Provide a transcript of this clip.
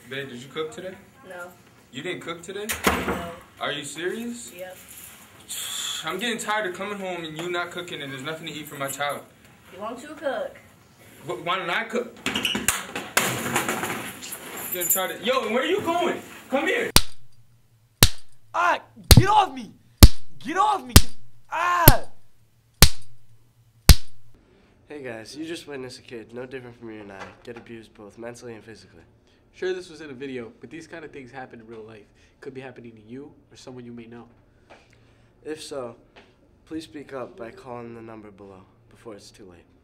Babe, did you cook today? No. You didn't cook today? No. Are you serious? Yep. I'm getting tired of coming home and you not cooking and there's nothing to eat for my child. You want to cook? Why don't I cook? Getting tired of... Yo, where are you going? Come here. Ah! Get off me! Get off me! Ah! Hey guys, you just witnessed a kid, no different from you and I, get abused both mentally and physically. Sure, this was in a video, but these kind of things happen in real life. Could be happening to you or someone you may know. If so, please speak up by calling the number below before it's too late.